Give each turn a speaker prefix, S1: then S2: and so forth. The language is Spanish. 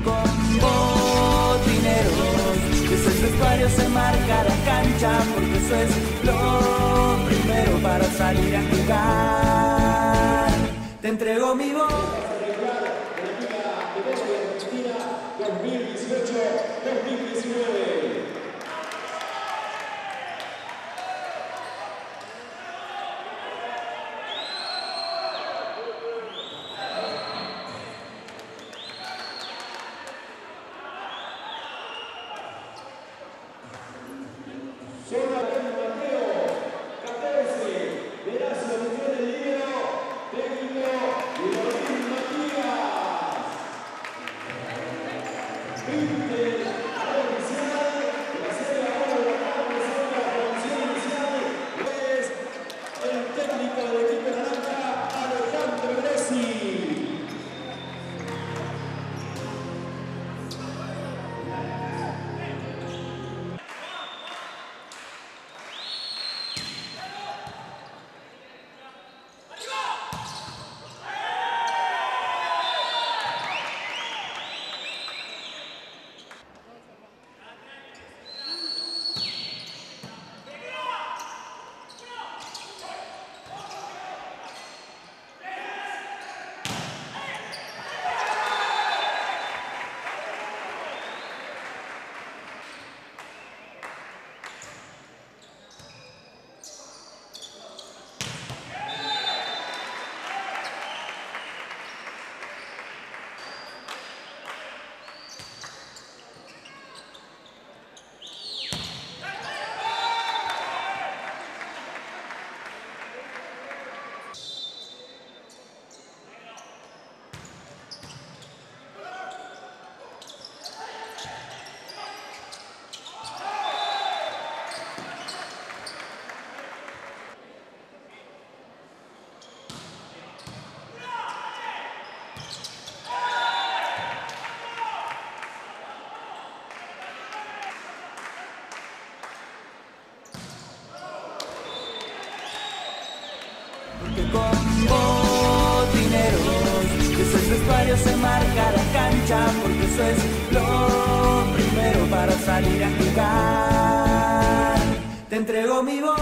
S1: con botineros, desde el vestuario se marca la cancha, porque eso es lo primero para salir a jugar. Te entrego mi voz.
S2: 2018-2019.
S1: Porque con botineros, desde el vestuario se marca la cancha, porque eso es lo primero para salir a jugar. Te entrego mi voz.